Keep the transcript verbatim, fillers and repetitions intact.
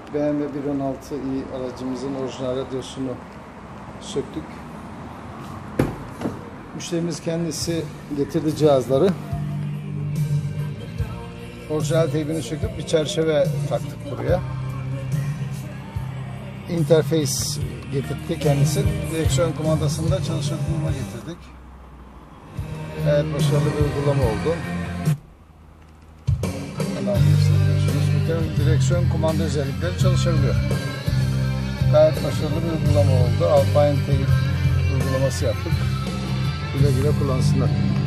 B M W bir on altı i aracımızın orijinal radyosunu söktük. Müşterimiz kendisi getirdi cihazları. Orijinal teybini söküp bir çerçeve taktık buraya. Interface getirdi kendisi. Direksiyon kumandasında çalışır duruma getirdik. Evet, başarılı bir uygulama oldu. Hemen gösteriyorsunuz. Bütün direksiyon kumanda özellikleri çalışabiliyor. Gayet başarılı bir uygulama oldu. Alpine teyip uygulaması yaptık. Güle güle kullansınlar.